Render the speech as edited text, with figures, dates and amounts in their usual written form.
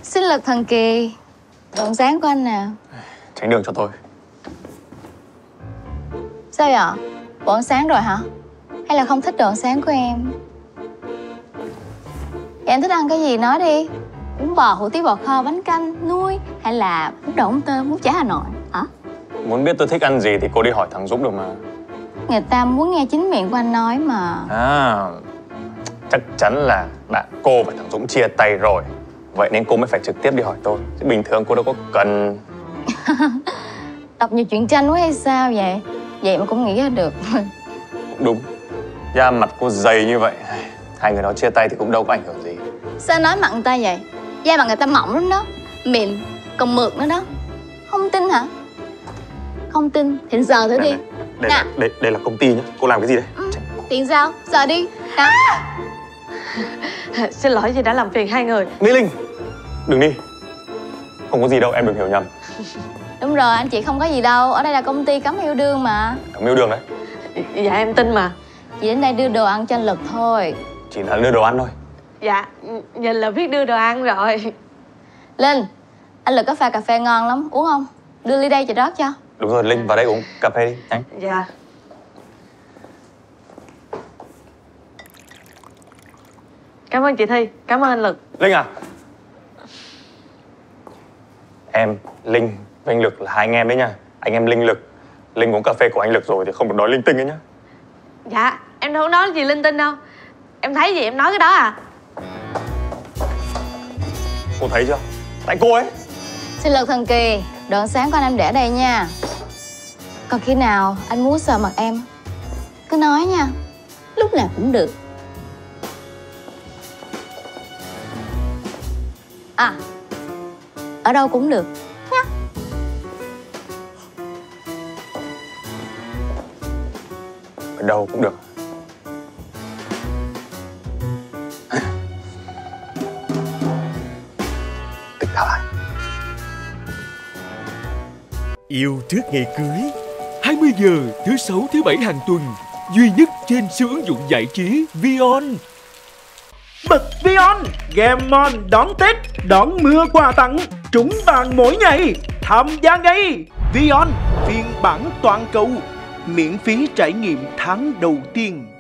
Sinh lực thần kỳ. Độ sáng của anh nè. Tránh đường cho tôi. Sao vậy? Bộ ăn sáng rồi hả? Hay là không thích đồ ăn sáng của em? Vậy em thích ăn cái gì nói đi. Bún bò, hủ tiếu bò kho, bánh canh, nuôi hay là bún đậu, bún tôm, bún chả Hà Nội hả? Muốn biết tôi thích ăn gì thì cô đi hỏi thằng Dũng được mà. Người ta muốn nghe chính miệng của anh nói mà. À, chắc chắn là cô và thằng Dũng chia tay rồi. Vậy nên cô mới phải trực tiếp đi hỏi tôi. Chứ bình thường cô đâu có cần. Đọc nhiều truyện tranh quá hay sao vậy? Vậy mà cũng nghĩ ra được. Cũng đúng. Da mặt cô dày như vậy, hai người đó chia tay thì cũng đâu có ảnh hưởng gì. Sao nói mặt người ta vậy? Da mặt người ta mỏng lắm đó. Mịn, còn mượt nữa đó. Không tin hả? Không tin thì giờ thử đi. Đây là công ty nhá. Cô làm cái gì đây? Tiền sao? Giờ đi. Nào. Xin lỗi vì đã làm phiền hai người. Mỹ Linh, đừng đi. Không có gì đâu, em đừng hiểu nhầm. Đúng rồi, anh chị không có gì đâu. Ở đây là công ty cấm yêu đương mà. Cấm yêu đương đấy. Dạ em tin mà. Chị đến đây đưa đồ ăn cho anh Lực thôi. Chỉ là đưa đồ ăn thôi. Dạ, nhìn là biết đưa đồ ăn rồi. Linh, anh Lực có pha cà phê ngon lắm, uống không? Đưa ly đây chị rót cho. Đúng rồi, Linh vào đây uống cà phê đi, nhanh. Dạ. Cảm ơn chị Thi, cảm ơn anh Lực. Linh à? Em, Linh và anh Lực là hai anh em đấy nha. Anh em Linh Lực. Linh uống cà phê của anh Lực rồi thì không được nói linh tinh ấy nhá. Dạ, em đâu có nói gì linh tinh đâu. Em thấy gì em nói cái đó à. Cô thấy chưa? Tại cô ấy. Sinh lực thần kỳ, đồ ăn sáng của anh em để đây nha. Còn khi nào anh muốn sờ mặt em, cứ nói nha. Lúc nào cũng được. À, ở đâu cũng được nhá. Ở đâu cũng được. Tỉnh táo lại. Yêu trước ngày cưới 20 giờ thứ 6 thứ 7 hàng tuần, duy nhất trên siêu ứng dụng giải trí Vion. Bật Vion, game on đón Tết, đón mưa quà tặng, trúng vàng mỗi ngày. Tham gia ngay! Vion, phiên bản toàn cầu, miễn phí trải nghiệm tháng đầu tiên.